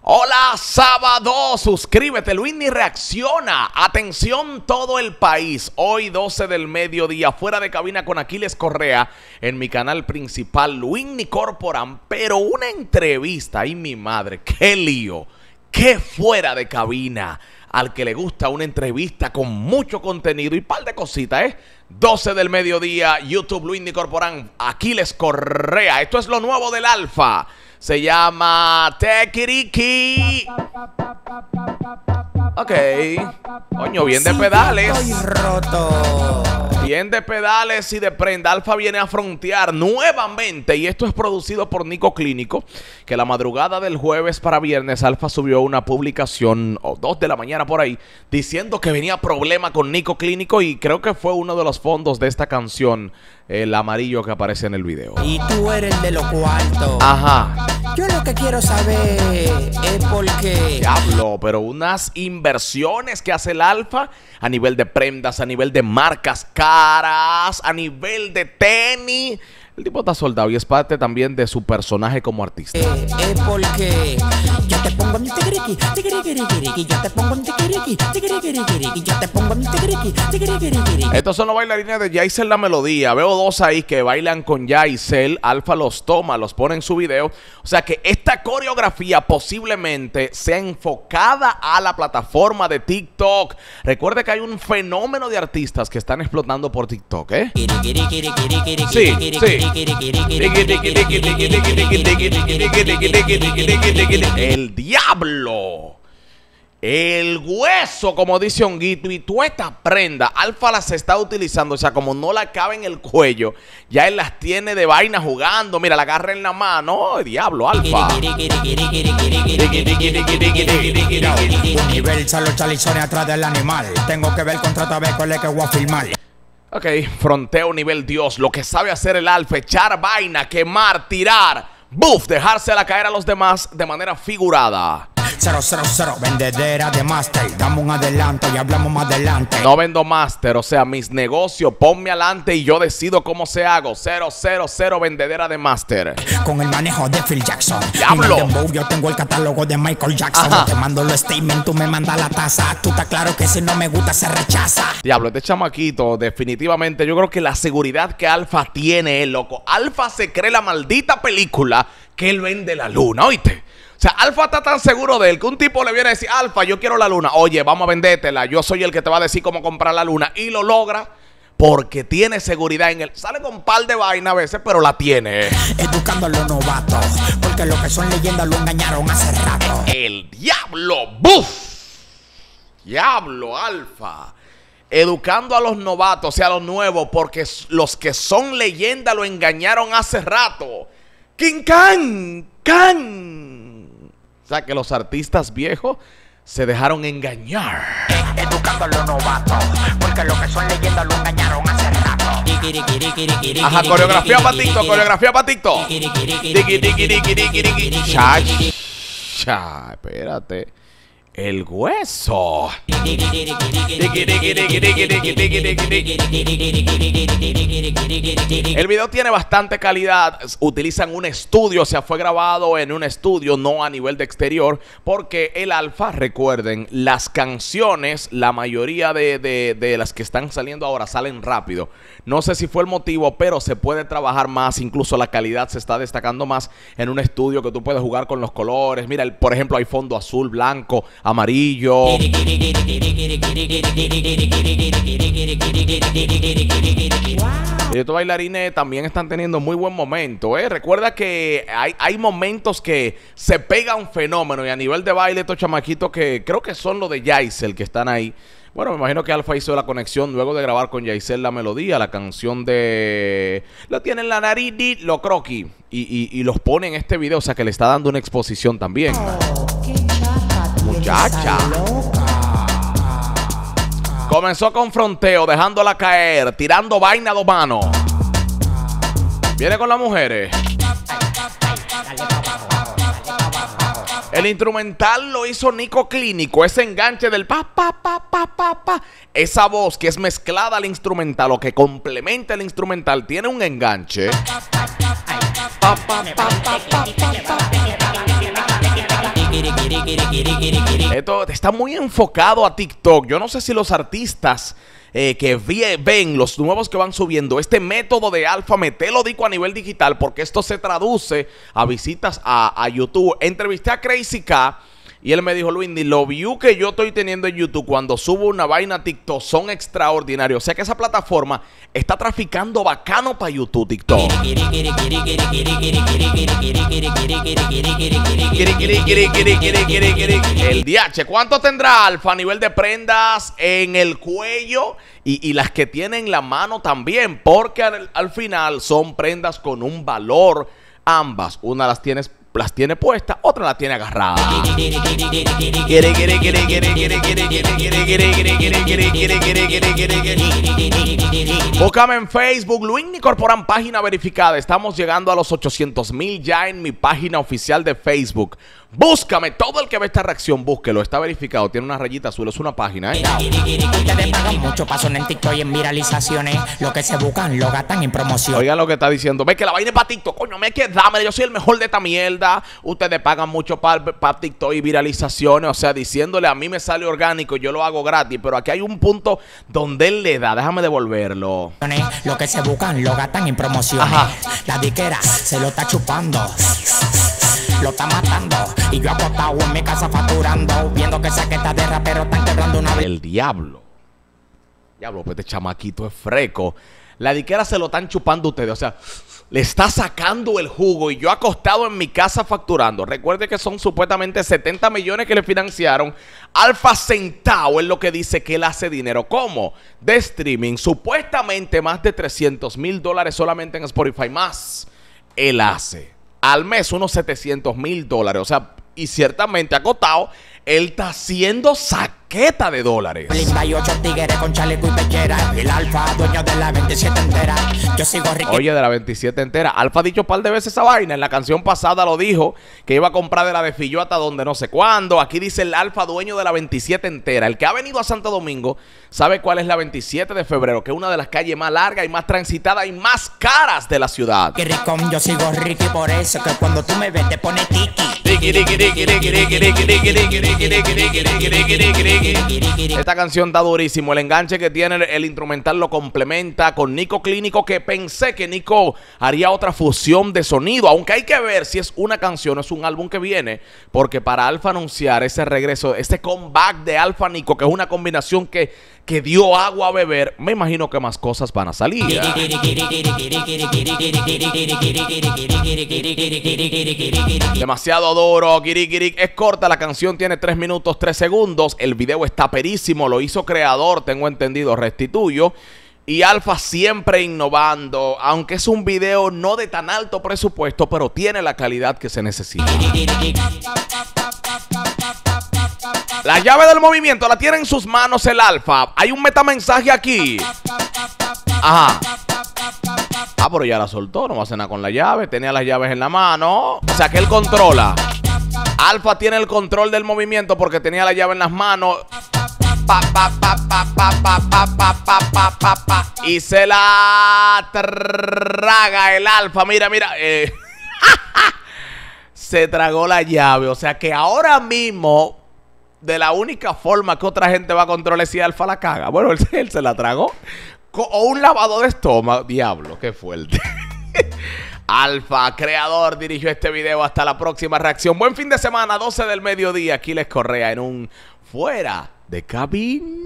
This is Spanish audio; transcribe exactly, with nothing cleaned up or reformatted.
Hola, sábado, suscríbete, Luini reacciona. Atención todo el país, hoy doce del mediodía, fuera de cabina con Aquiles Correa en mi canal principal, Luini Corporan. Pero una entrevista, ay mi madre, qué lío, qué fuera de cabina. Al que le gusta una entrevista con mucho contenido y par de cositas, ¿eh? doce del mediodía, YouTube, Luini Corporan, Aquiles Correa. Esto es lo nuevo del Alfa. Se llama Tequiriqui. Ok. Coño, bien de pedales. Estoy roto. Bien de pedales y de prenda. Alfa viene a frontear nuevamente. Y esto es producido por Nico Clínico. Que la madrugada del jueves para viernes, Alfa subió una publicación, o dos de la mañana por ahí, diciendo que venía problema con Nico Clínico. Y creo que fue uno de los fondos de esta canción, el amarillo que aparece en el video. Y tú eres el de los cuartos. Ajá. Yo lo que quiero saber es por qué. Diablo, pero unas inversiones que hace el Alfa a nivel de prendas, a nivel de marcas caras, a nivel de tenis. El tipo está soldado y es parte también de su personaje como artista. Eh, es porque yo te pongo mi tiquiriqui, tiquiriqui, yo te pongo mi tiquiriqui, tiquiriqui, yo te pongo mi tiquiriqui, tiquiriqui. Estos son los bailarines de Yaisel La Melodía. Veo dos ahí que bailan con Yaisel. Alfa los toma, los pone en su video. O sea que esta coreografía posiblemente sea enfocada a la plataforma de TikTok. Recuerde que hay un fenómeno de artistas que están explotando por TikTok, ¿eh? Sí, sí. El diablo, el hueso, como dice Honguito, y tú esta prenda, Alfa las está utilizando, o sea, como no la cabe en el cuello, ya él las tiene de vaina jugando. Mira, la agarra en la mano. Oh, diablo, Alfa. Universal los chalizones atrás del animal. Tengo que ver el contrato a ver cuál es que voy a firmar. Ok, fronteo nivel Dios. Lo que sabe hacer el Alfa: echar vaina, quemar, tirar, buff, dejársela caer a los demás de manera figurada. Cero, cero, cero, vendedera de Master. Dame un adelanto y hablamos más adelante. No vendo Master, o sea, mis negocios, ponme adelante y yo decido cómo se hago. Cero, cero, cero, vendedera de Master. Con el manejo de Phil Jackson. ¡Diablo! Dembow, yo tengo el catálogo de Michael Jackson. Ajá. Te mando los statements, tú me mandas la taza. Tú estás claro que si no me gusta se rechaza. Diablo, este chamaquito, definitivamente, yo creo que la seguridad que Alfa tiene, loco. Alfa se cree la maldita película que él vende la luna, ¿oíste? O sea, Alfa está tan seguro de él que un tipo le viene a decir: Alfa, yo quiero la luna. Oye, vamos a vendértela. Yo soy el que te va a decir cómo comprar la luna. Y lo logra porque tiene seguridad en él. Sale con un par de vainas a veces, pero la tiene. Educando a los novatos, porque los que son leyendas lo engañaron hace rato. El diablo, ¡buf! Diablo, Alfa. Educando a los novatos, o sea, a los nuevos, porque los que son leyendas lo engañaron hace rato. ¡King Can! ¡Can! O sea, que los artistas viejos se dejaron engañar. Educando a los novatos, porque los que son leyendas lo engañaron hace rato. Ajá, coreografía para TikTok, coreografía para TikTok. Cha, cha, espérate. El hueso. El video tiene bastante calidad. Utilizan un estudio, o sea, fue grabado en un estudio, no a nivel de exterior. Porque el Alfa, recuerden, las canciones, la mayoría de, de, de las que están saliendo ahora salen rápido. No sé si fue el motivo, pero se puede trabajar más. Incluso la calidad se está destacando más en un estudio, que tú puedes jugar con los colores. Mira, el, por ejemplo, hay fondo azul, blanco, amarillo. Y estos bailarines también están teniendo muy buen momento, ¿eh? Recuerda que hay, hay momentos que se pega un fenómeno. Y a nivel de baile, estos chamaquitos que creo que son los de Yaisel que están ahí. Bueno, me imagino que Alfa hizo la conexión luego de grabar con Yaisel La Melodía, la canción de... Lo tiene en la nariz, lo croqui. Y, y, y los pone en este video, o sea que le está dando una exposición también. Muchacha. Comenzó con fronteo, dejándola caer, tirando vaina a dos manos. Viene con las mujeres. El instrumental lo hizo Nico Clínico. Ese enganche del pa, pa, pa, pa, pa, pa. Esa voz que es mezclada al instrumental o que complementa el instrumental tiene un enganche. Pa, pa, pa, pa, pa, pa, pa. Esto está muy enfocado a TikTok. Yo no sé si los artistas eh, que vi, ven los nuevos que van subiendo este método de alfa metelódico a nivel digital, porque esto se traduce a visitas a, a YouTube. Entrevisté a Crazy K y él me dijo: Luindy, los views que yo estoy teniendo en YouTube cuando subo una vaina a TikTok son extraordinarios. O sea que esa plataforma está traficando bacano para YouTube, TikTok. El D H, ¿cuánto tendrá Alfa a nivel de prendas en el cuello y, y las que tiene en la mano también? Porque al, al final son prendas con un valor ambas. Una las tienes las tiene puesta, otra la tiene agarrada. Búscame en Facebook, Luinny Corporán, página verificada. Estamos llegando a los ochocientos mil ya en mi página oficial de Facebook. Búscame, todo el que ve esta reacción, búsquelo, está verificado, tiene una rayita azul, es una página, ¿eh? Ustedes pagan mucho paso en TikTok y en viralizaciones. Lo que se buscan, lo gastan en promoción. Oigan lo que está diciendo. Ve que la vaina es para TikTok, coño, me que dame, yo soy el mejor de esta mierda. Ustedes pagan mucho para pa TikTok y viralizaciones, o sea, diciéndole a mí me sale orgánico, yo lo hago gratis, pero aquí hay un punto donde él le da, déjame devolverlo. Lo que se buscan, lo gastan en promociones. Ajá. La diquera se lo está chupando, lo está matando. Y yo acostado en mi casa facturando, viendo que saquetas de rapero están quebrando una vez. El diablo. Diablo, pues este chamaquito es freco. La diquera se lo están chupando ustedes, o sea, le está sacando el jugo y yo acostado en mi casa facturando. Recuerde que son supuestamente setenta millones que le financiaron. Alfa Centavo es lo que dice que él hace dinero. ¿Cómo? De streaming. Supuestamente más de trescientos mil dólares solamente en Spotify. Más él hace al mes unos setecientos mil dólares. O sea, y ciertamente acotado, él está haciendo saqueta de dólares. Hay ocho tigres con chaleco y pechera. El Alfa, dueño de la veintisiete entera. Yo sigo rico. Oye, de la veintisiete entera. Alfa ha dicho un par de veces esa vaina. En la canción pasada lo dijo, que iba a comprar de la de Fillo hasta donde no sé cuándo. Aquí dice el Alfa, dueño de la veintisiete entera. El que ha venido a Santo Domingo sabe cuál es la veintisiete de febrero, que es una de las calles más largas y más transitadas y más caras de la ciudad. Que rico, yo sigo rico y por eso que cuando tú me ves te pones tiki. Esta canción está durísimo. El enganche que tiene el instrumental lo complementa con Nico Clínico, que pensé que Nico haría otra fusión de sonido, aunque hay que ver si es una canción o es un álbum que viene, porque para Alfa anunciar ese regreso, este comeback de Alfa Nico, que es una combinación que, que dio agua a beber, me imagino que más cosas van a salir. Demasiado duro, Kiri Kiri. Es corta la canción, tiene tres minutos tres segundos. El video está perísimo, lo hizo creador, tengo entendido, Restituyo. Y Alfa siempre innovando, aunque es un video no de tan alto presupuesto, pero tiene la calidad que se necesita. La llave del movimiento la tiene en sus manos el Alfa. Hay un metamensaje aquí. Ajá. Ah, pero ya la soltó, no va a hacer nada con la llave. Tenía las llaves en la mano. O sea que él controla. Alfa tiene el control del movimiento porque tenía la llave en las manos. Pa, pa, pa, pa, pa, pa, pa, pa, pa, pa, pa, pa. Y se la traga el Alfa. Mira, mira. Eh. Se tragó la llave. O sea que ahora mismo, de la única forma que otra gente va a controlar si Alfa la caga, bueno, él, él se la tragó. O un lavado de estómago. Diablo, qué fuerte. Alfa, creador, dirigió este video. Hasta la próxima reacción. Buen fin de semana, doce del mediodía. Aquiles Correa en un Fuera de Cabina.